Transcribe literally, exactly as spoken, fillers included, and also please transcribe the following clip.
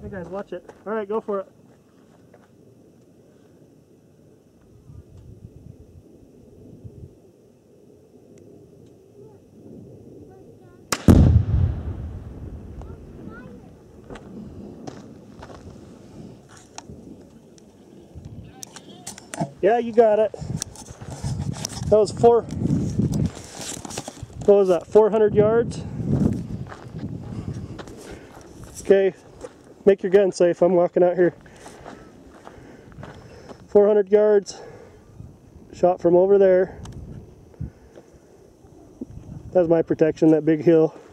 Hey guys, watch it. Alright, go for it. Yeah, you got it. That was four, what was that, four hundred yards? Okay, make your gun safe. I'm walking out here. four hundred yards, shot from over there. That's my protection, that big hill.